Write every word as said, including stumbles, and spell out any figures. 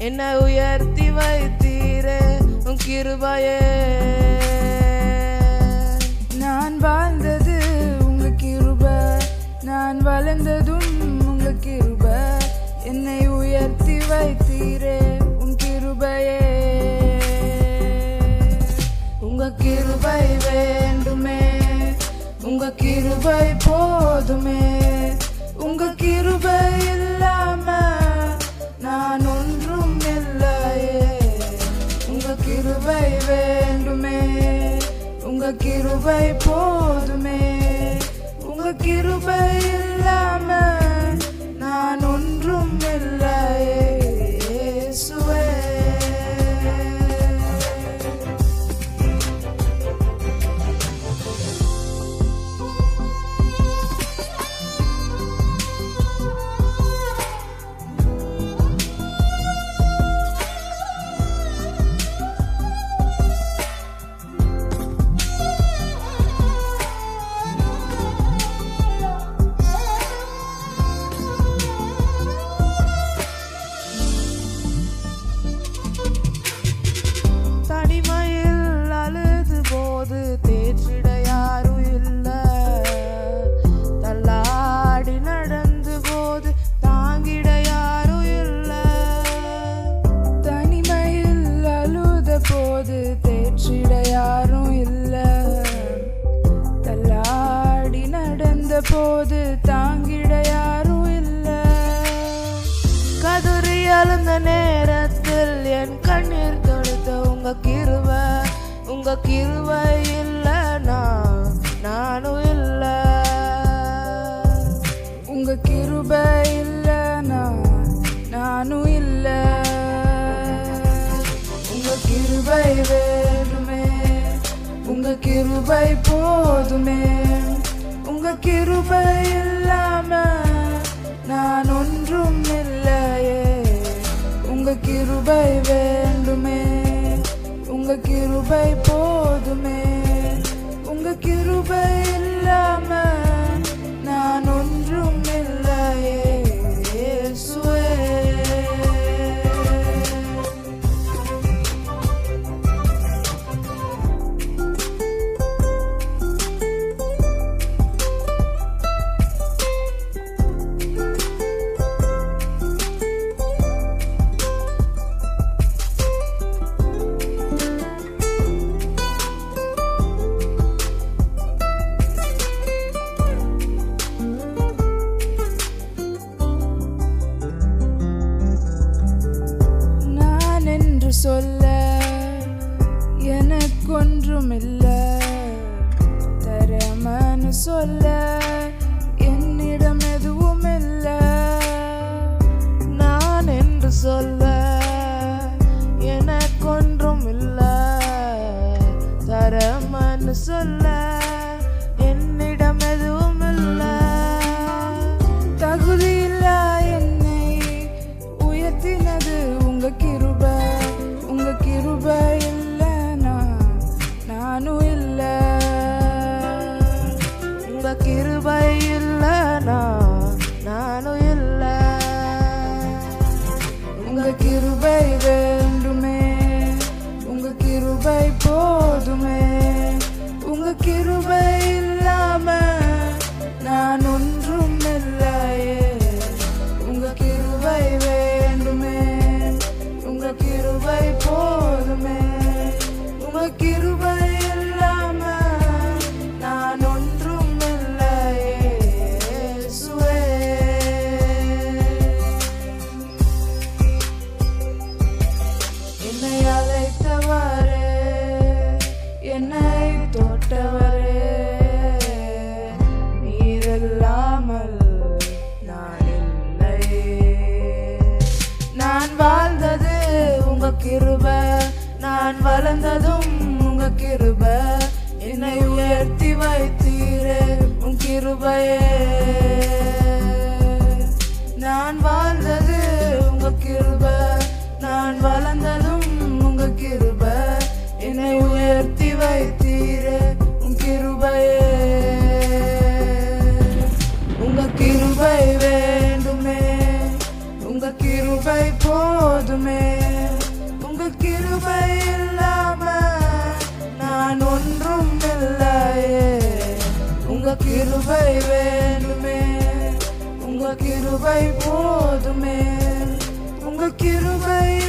என்னை உயர்த்தி வைத்தீரே உன் கிருபையே. நான் வாழ்ந்தது உங்க கிருபை, நான் வளர்ந்ததும் உங்க கிருபை. என்னை உயர்த்தி வைத்தீரே உன் கிருபையே. உங்க கிருபை வேண்டுமே, உங்க கிருபை போதுமே. உங்க கிருபை இல்லாம நான் ஒன்றும் இல்லையே. உங்க கிருபை வேண்டுமே, உங்க கிருபை போதுமே. உங்க கிருபை இல்லாம நான் ஒன்றும் இல்லையே. இயேசுவே தேற்றிட யாரும் இல்ல, தள்ளாடி நடந்து போது தாங்கிட யாரும் இல்ல. தனிமையில் அழுத போது தேற்றிட யாரும் இல்ல, தள்ளாடி நடந்த போது தாங்கிட யாரும் இல்ல. கதறி அழுந்த நேரத்தில் என் கண்ணீர் தொடுத்த உங்க கிருபை, உங்க கிருபை இல்லைனா நானும் இல்ல. உங்க கிருபை இல்லைனா நானும் இல்ல. உங்க கிருபை வேண்டுமே, உங்க கிருபை போதுமே. உங்க கிருபை இல்லாம நான் ஒன்றும் இல்லையே. உங்க கிருபை வேண்டுமே, உங்க கிருபை போதுமே. உங்க கிருபை இல்லாம நான் ஒன்றும் இல்லையே. இயேசுவே சொல்ல எனக்கொன்றும் இல்ல, தரமனு சொல்ல என்னிடம் எதுவும் இல்ல. நான் என்று சொல்ல எனக்கொன்றும் இல்ல, தரமனு சொல்ல என்னிடம் எதுவும் இல்ல. தகுதியில்லா என்னை உயர்த்தினது உங்க கிருபை, உங்க கிருபை இல்லைனா நானும் இல்ல. உங்க கிருபை இல்லைனா நானும் இல்ல. உங்க கிருபை வேண்டுமே, உங்க கிருபை போதுமே. உங்க கிருபை இல்லாம நான் ஒன்றும் இல்லையே. உங்க கிருபை வேண்டுமே, உங்க கிருபை போதுமே. உங்க கிருபை இல்லாம நான் ஒன்றும் இல்லையே. இயேசுவே என்னை அழைத்தவரே, என்னை தொட்டவரே, நீரில்லாமல் நான் இல்லையே. நான் வாழ்ந்தது உங்க கிருபை, நான் வளர்ந்ததும் உங்க கிருபை. என்னை உயர்த்தி வைத்தீரே உன் கிருபையே. நான் வாழ்ந்தது உங்க கிருபை, நான் வளர்ந்ததும் உங்க கிருபை. என்னை உயர்த்தி வைத்தீரே உன் கிருபையே. உங்க கிருபை வேண்டுமே, உங்க கிருபை போதுமே. கிருபை வேண்டுமே, உங்க கிருபை போதுமே, உங்க கிருபை